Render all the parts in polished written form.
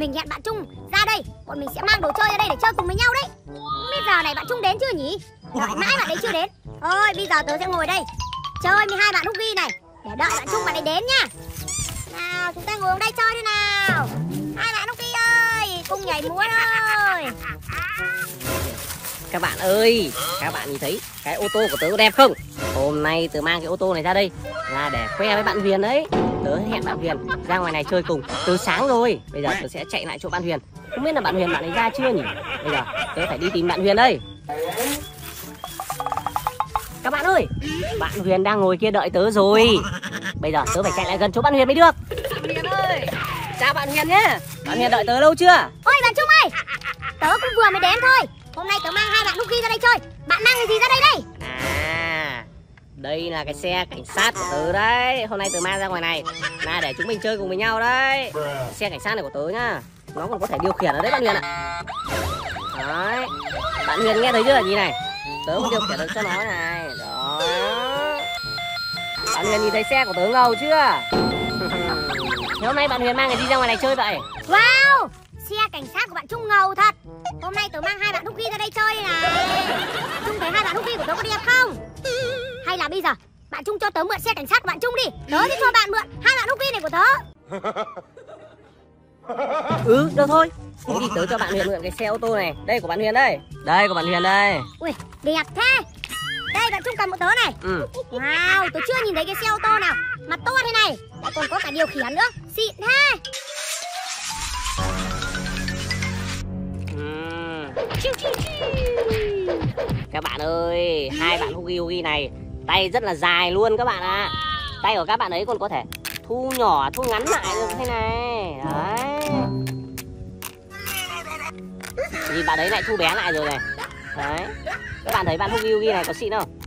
Mình hẹn bạn Trung ra đây, bọn mình sẽ mang đồ chơi ra đây để chơi cùng với nhau đấy. Bây giờ này bạn Trung đến chưa nhỉ? Hỏi mãi bạn ấy chưa đến. Thôi bây giờ tớ sẽ ngồi đây chơi với hai bạn Hugi này để đợi bạn Trung bạn ấy đến nha. Nào chúng ta ngồi ở đây chơi đi nào. Hai bạn Hugi ơi, cùng nhảy múa thôi. Các bạn ơi, các bạn nhìn thấy cái ô tô của tớ có đẹp không? Hôm nay tớ mang cái ô tô này ra đây là để khoe với bạn Huyền đấy. Tớ hẹn bạn Huyền ra ngoài này chơi cùng từ sáng rồi. Bây giờ tớ sẽ chạy lại chỗ bạn Huyền. Không biết là bạn Huyền bạn ấy ra chưa nhỉ? Bây giờ tớ phải đi tìm bạn Huyền đây. Các bạn ơi, bạn Huyền đang ngồi kia đợi tớ rồi. Bây giờ tớ phải chạy lại gần chỗ bạn Huyền mới được. Bạn Huyền ơi, chào bạn Huyền nhé. Bạn Huyền đợi tớ lâu chưa? Ôi bạn Trung ơi, tớ cũng vừa mới đến thôi. Hôm nay tớ mang hai bạn Hugi ra đây chơi. Bạn mang cái gì ra đây đây? À, đây là cái xe cảnh sát của tớ đấy. Hôm nay tớ mang ra ngoài này là để chúng mình chơi cùng với nhau đấy. Xe cảnh sát này của tớ nhá, nó còn có thể điều khiển ở đấy bạn Huyền ạ. Đấy, bạn Huyền nghe thấy chưa gì này? Tớ có điều khiển được cho nó này. Đó. Bạn Huyền nhìn thấy xe của tớ ngầu chưa? Thế hôm nay bạn Huyền mang cái gì ra ngoài này chơi vậy? Wow, xe cảnh sát của bạn Trung ngầu thật. Hôm nay tớ mang hai bạn Hugi ra đây chơi đây này. Trung thấy hai bạn Hugi của tớ có đẹp không? Hay là bây giờ bạn Trung cho tớ mượn xe cảnh sát của bạn Trung đi. Tớ sẽ cho bạn mượn hai bạn Hugi này của tớ. Ừ, được thôi. Thế thì tớ cho bạn Huyền mượn cái xe ô tô này. Đây của bạn Huyền đây. Đây của bạn Huyền đây. Ui, đẹp thế. Đây bạn Trung cầm một tớ này. Wow, tớ chưa nhìn thấy cái xe ô tô nào mà to thế này. Còn có cả điều khiển nữa. Xịn thế. Các bạn ơi, hai bạn Hugi này tay rất là dài luôn các bạn ạ. Tay của các bạn ấy còn có thể thu nhỏ, thu ngắn lại như thế này. Đấy. Nhìn bạn ấy lại thu bé lại rồi này. Đấy. Các bạn thấy bạn Hugi này có xịn không?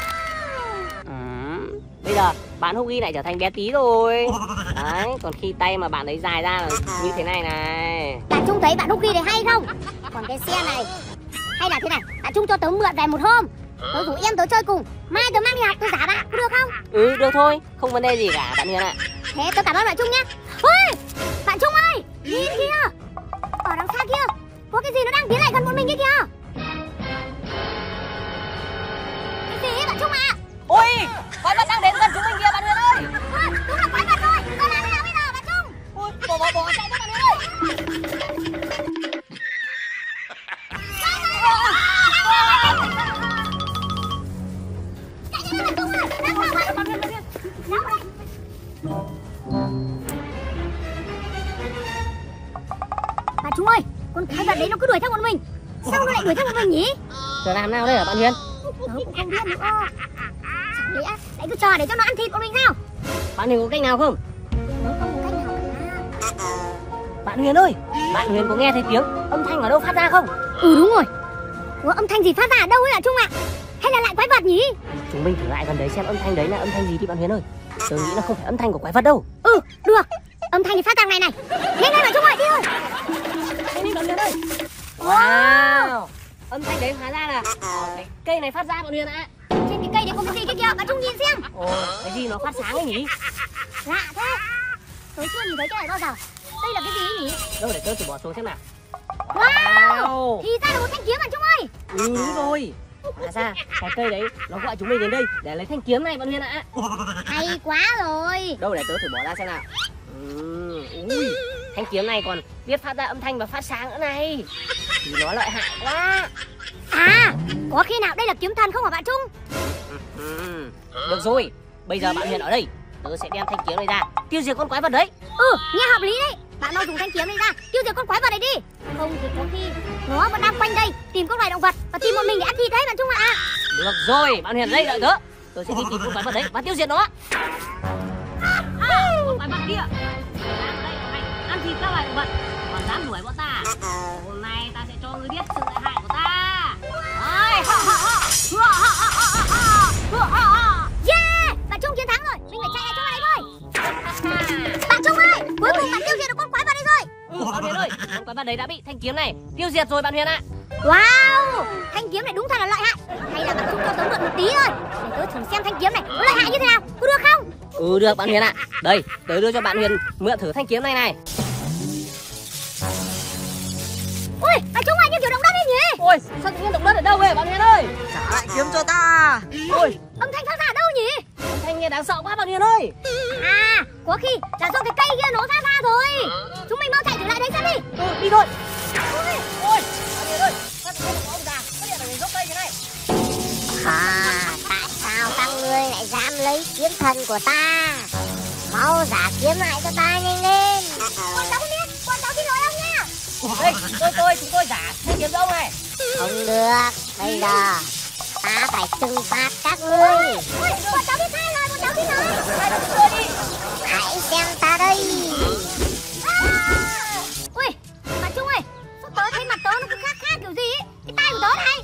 Bây giờ bạn Hugi lại trở thành bé tí rồi. Đấy, còn khi tay mà bạn ấy dài ra là như thế này này. Bạn Trung thấy bạn Hugi này hay không? Còn cái xe này hay là thế này, bạn Trung cho tớ mượn về một hôm. Tớ rủ em tớ chơi cùng. Mai tớ mang đi học tớ giả bạn, có được không? Ừ, được thôi, không vấn đề gì cả bạn Huyền ạ. Thế tớ cảm ơn bạn Trung nhé. Ôi, bạn Trung ơi, nhìn kìa. Ở đằng xa kia có cái gì nó đang tiến lại gần bọn mình kia kìa. Cái gì ấy bạn Trung ạ? Ôi, quái vật đang đến gần chúng mình kìa bạn Huyền ơi. Đúng là quái vật rồi. Tớ làm thế nào bây giờ bạn Trung? Ôi, bỏ chạy các bạn Huyền ơi. Bà Trung ơi, con quái vật đấy nó cứ đuổi theo bọn mình. Sao nó lại đuổi theo bọn mình nhỉ? Giờ làm nào đây hả bạn Huyền? Tớ cũng không biết nữa. Chẳng lẽ lại cứ chờ để cho nó ăn thịt bọn mình sao? Bạn Huyền có cách nào không? Tớ không có cách nào cả. Bạn Huyền ơi, bạn Huyền có nghe thấy tiếng âm thanh ở đâu phát ra không? Ừ đúng rồi. Ủa âm thanh gì phát ra ở đâu ấy hả Trung ạ? Hay là lại quái vật nhỉ? Chúng mình thử lại gần đấy xem âm thanh đấy là âm thanh gì đi bạn Huyền ơi. Tớ nghĩ là không phải âm thanh của quái vật đâu. Ừ, được. Âm thanh thì phát ra này này. Nhanh lên bạn Trung ơi, đi thôi. Đi bạn Huyền ơi. Wow, âm thanh đấy hóa ra là cái cây này phát ra bạn Huyền ạ. Trên cái cây đấy có cái gì kia kìa, bạn Trung nhìn xem. Ồ, cái gì nó phát sáng ấy nhỉ? Lạ thế. Tớ chưa nhìn thấy cái này bao giờ. Đây là cái gì ấy nhỉ? Đâu để tớ thử bỏ xuống xem nào. Wow, thì ra là một thanh kiếm bạn Trung ơi. Ừ đúng rồi. Hóa ra cái cây đấy nó gọi chúng mình đến đây để lấy thanh kiếm này bạn Huyền ạ. Hay quá rồi. Đâu để tớ thử bỏ ra xem nào. Ui, thanh kiếm này còn biết phát ra âm thanh và phát sáng nữa này. Thì nó lợi hại quá. À, có khi nào đây là kiếm thần không hả bạn Trung? Được rồi, bây giờ bạn Huyền ở đây, tớ sẽ đem thanh kiếm này ra tiêu diệt con quái vật đấy. Nghe hợp lý đấy. Bạn mau dùng thanh kiếm này ra tiêu diệt con quái vật này đi. Không thì có khi nó vẫn đang quanh đây tìm các loài động vật và tìm bọn mình để ăn thịt đấy bạn Trung ạ. Được rồi, bạn Huyền đây đợi tớ. Tớ sẽ đi tìm con quái vật đấy và tiêu diệt nó. Con quái vật kia đang đây ăn thịt các loài động vật, còn dám đuổi bọn ta. Hôm nay ta sẽ cho ngươi biết sự lợi hại của ta. Yeah, bạn Trung chiến thắng rồi. Mình phải chạy lại chỗ này thôi. Bạn Trung ơi, cuối cùng bạn tiêu diệt được con quái vật đấy rồi. Bạn Huyền ơi, con quái vật đấy đã bị thanh kiếm này tiêu diệt rồi bạn Huyền ạ. Wow, thanh kiếm này đúng thật là lợi hại. Hay là bạn Trung cho tớ mượn một tí thôi để tớ thử xem thanh kiếm này có lợi hại như thế nào, có được không? Ừ được bạn Huyền ạ. Đây, tớ đưa cho bạn Huyền mượn thử thanh kiếm này này. Ui, bà Trung ơi, như kiểu động đất ấy nhỉ? Ôi, sao tự nhiên động đất ở đâu vậy bạn Huyền ơi? Trả lại kiếm cho ta. Ôi, Âm thanh phát ra ở đâu nhỉ? âm thanh nghe đáng sợ quá bạn Huyền ơi. À, có khi là do cái cây kia nó phát ra rồi. Chúng mình mau chạy trở lại đấy xem đi. Đi thôi. Ui, Ôi, bạn Huyền ơi, sao tự nhiên có ông già xuất hiện ở gốc cây thế này? Tại sao các ngươi lại dám lấy kiếm thần của ta? Mau giả kiếm lại cho ta nhanh lên. bọn cháu không biết, bọn cháu xin lỗi ông nha. Đây, chúng tôi giả thanh kiếm cho ông này. Không được, bây giờ ta phải trừng phạt các ngươi. Ui, bọn cháu biết sai rồi, bọn cháu xin lỗi. Hai đứa chúng tôi đi. Hãy xem ta đây. Ui, bà Trung ơi, sao tớ thấy mặt tớ nó cứ khác khác kiểu gì ấy? Cái tai của tớ này.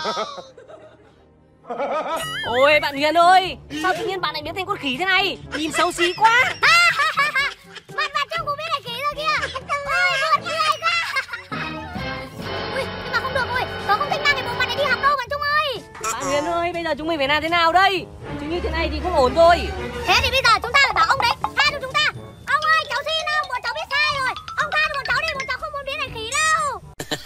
Ôi bạn Huyền ơi, sao tự nhiên bạn lại biến thành con khỉ thế này? Nhìn xấu xí quá. Mặt bà Trung cũng biết là kỹ rồi kìa. Ôi, buồn cười quá. Ui, nhưng mà không được rồi, tớ không thích mang cái bộ mặt này đi học đâu bạn Trung ơi. Bạn Huyền ơi, bây giờ chúng mình phải làm thế nào đây? Chứ như thế này thì không ổn rồi. Thế thì bây giờ chúng ta phải bảo ông đấy tha cho chúng ta. Ông ơi, cháu xin ông, bọn cháu biết sai rồi. Ông tha cho bọn cháu đi, bọn cháu không muốn biến thành khỉ đâu.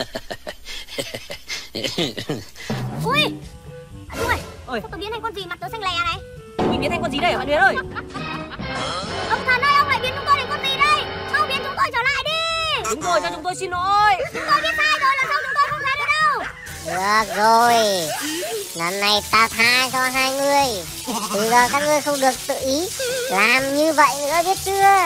Ui, bạn Trung ơi, Ôi, sao tớ biến thành con gì mặt tớ xanh lè này? mình biến thành con gì đây hả bạn Huyền ơi? Ông thần ơi, ông lại biến chúng tôi thành con gì đây? Mau biến chúng tôi trở lại đi. Đúng rồi, cho chúng tôi xin lỗi. Chúng tôi biết sai rồi, lần sau chúng tôi không tha nữa đâu. Được rồi, lần này ta tha cho hai ngươi. Từ giờ các ngươi không được tự ý làm như vậy nữa, biết chưa?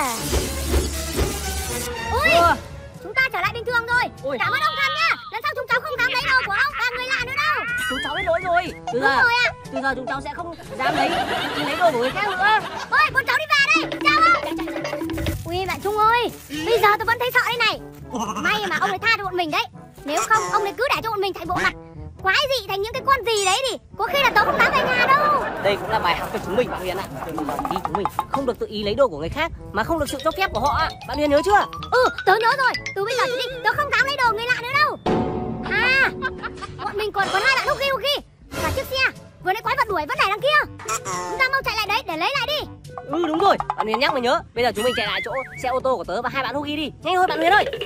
Ui, chúng ta trở lại bình thường rồi. Ui. Cảm ơn ông thần nha. Lần sau chúng cháu không dám lấy đồ của ông và người lạ nữa đâu. Chúng cháu biết lỗi rồi. Từ Đúng rồi ạ. giờ chúng cháu sẽ không dám lấy đồ của người khác nữa. Ôi, bọn cháu đi về đây. Chào ông. Ui, bạn Trung ơi, bây giờ tôi vẫn thấy sợ đây này. May mà ông ấy tha cho bọn mình đấy. Nếu không, ông ấy cứ để cho bọn mình thành bộ mặt quái dị thành những cái con gì đấy thì có khi là tớ không dám về nhà đâu. Đây cũng là bài học cho chúng mình bạn Huyền ạ. Đi chúng mình không được tự ý lấy đồ của người khác mà không được sự cho phép của họ ạ. Bạn Huyền nhớ chưa? Tớ nhớ rồi. Từ bây giờ trở đi, tớ không dám lấy đồ người lạ nữa đâu. À, bọn mình còn hai bạn Huki và chiếc xe vừa nãy quái vật đuổi vẫn để đằng kia. Chúng ta mau chạy lại đấy để lấy lại đi. Đúng rồi, bạn Huyền nhắc mình nhớ. Bây giờ chúng mình chạy lại chỗ xe ô tô của tớ và hai bạn Huki đi. Nhanh thôi bạn Huyền ơi.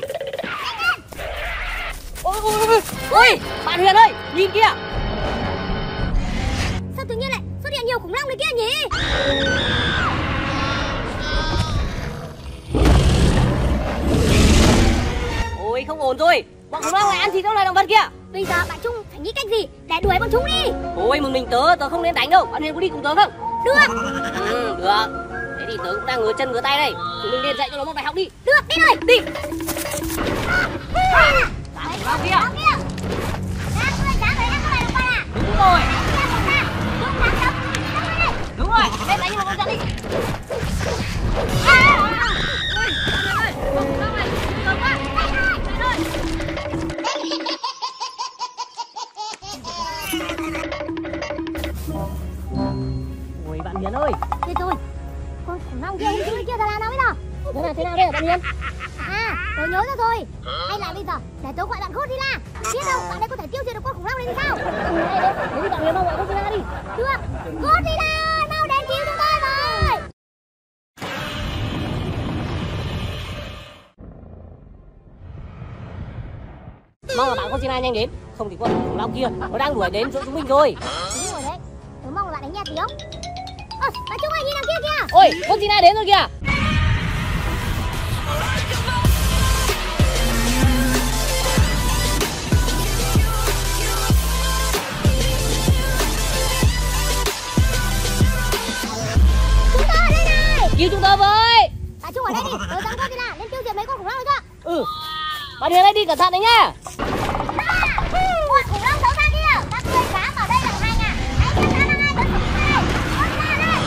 Ôi, bạn Huyền ơi, nhìn kìa. Sao tự nhiên lại xuất hiện nhiều khủng long này kia nhỉ? Ôi không ổn rồi, bọn khủng long lại ăn thịt các loài động vật kia. Bây giờ bạn Trung phải nghĩ cách gì để đuổi bọn chúng đi. Ôi một mình tớ không nên đánh đâu. Bạn Huyền có đi cùng tớ không? Được. Được. Thế thì tớ cũng đang ngứa chân ngứa tay đây. Chúng mình nên dạy cho nó một bài học đi. Được, đi rồi. Đi. Vào kia. Vào kia. Đang người dám đấy, đang người đồng bạn à? Đúng rồi. Đúng rồi. Em đánh một con trận đi. Ôi bạn Huyền ơi. Thế rồi. Con khủng long kia hôm kia là nào bây giờ? Thế nào đây bạn Huyền? À, tớ nhớ ra rồi. Hay là bây giờ để tớ gọi bạn Godzilla. Biết đâu bạn ấy có thể tiêu diệt được con khủng long này thì sao? Thế thì bạn Huyền mau gọi Godzilla đi. Được. Godzilla, mau đến cứu chúng tôi rồi. Mong là bạn Godzilla nhanh đến. Không thì con khủng long kia nó đang đuổi đến chỗ chúng mình rồi. Đúng rồi đấy. Tớ mong là bạn đánh nghe tiếng. Bạn Trung ơi, nhìn đằng kia kìa. Ôi, Godzilla đến rồi kìa. Cứu chúng tôi với. Bạn Trung ở đây đi, tớ dẫn Godzilla lên tiêu diệt mấy con khủng long nữa cơ. Bạn Huyền ơi đi cẩn thận đấy nhá. Một khủng long xấu xa kia, các ngươi dám ở đây làm hành à? Hãy cẩn thận là ngay tấn công đây. Godzilla đây.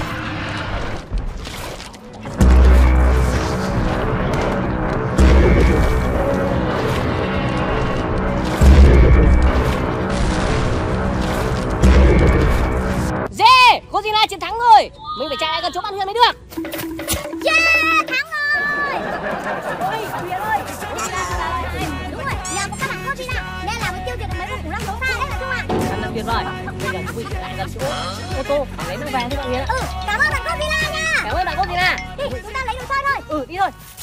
Yeah, Godzilla chiến thắng rồi. Mình phải chạy lại gần chỗ bạn Huyền mới được. Yeah, thắng rồi. Ôi, bạn Huyền ơi, Godzilla là ai? Đúng rồi, nhờ có các bạn Godzilla nên là mới tiêu diệt được mấy con khủng long xấu xa đấy bạn Trung ạ. Thật là tuyệt vời. Bây giờ chúng mình chạy lại gần chỗ ô tô để lấy đồ vàng cho bạn Huyền ạ. Cảm ơn bạn Godzilla nha. Cảm ơn bạn Godzilla. Đi, chúng ta lấy đồ chơi thôi. Đi thôi.